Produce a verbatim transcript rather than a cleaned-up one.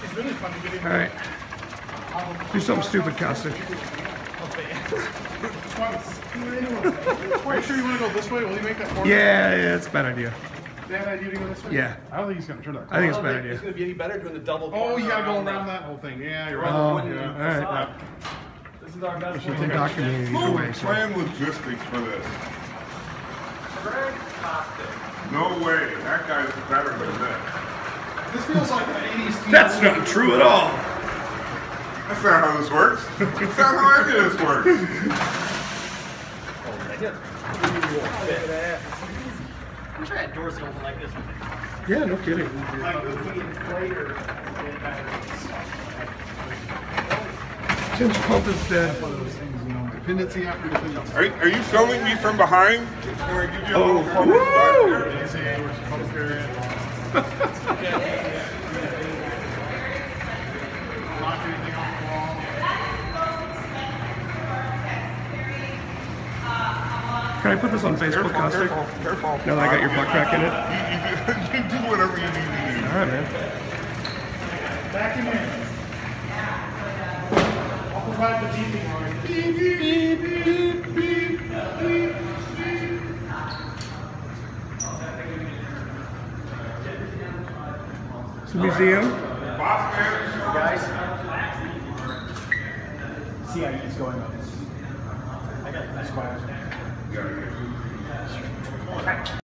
It's really fun to get in. All right. Do something stupid, Caustic. Are you sure you want to go this way? Will he make that corner? Yeah, yeah, it's a bad idea. Bad idea to go this way? Yeah. I don't think he's going to turn that I corner. think it's a bad idea. It's going to be any better doing the double corner. Oh, you got to go around that. that whole thing. Yeah, you're Oh, right. all Yeah. right. This is our best We'll one. document it either way. So. Plan logistics for this. Greg Costick. No way. That guy's better than this. This feels like an eighties T V. That's not true at all. That's not how this works. That's not how any of this works. I'm sure that door's open like this. Yeah, no kidding. Like the inflator. Tim's pump is dead. Dependency after dependency. Are, are you filming me from behind? Can I give you a Oh, little fun woo! spot here? Knock anything off the wall. Can I put this on Facebook, Careful, Caustic? careful, careful. Now that I got your butt crack in it? You, you, you do whatever you need to do. All right, man. Back him in. I'll provide the beeping line. Beep, beep, beep, beep, beep, beep. It's a museum. Boss man. Guys, see how he's going on this. I got this quiet. Yeah, yeah.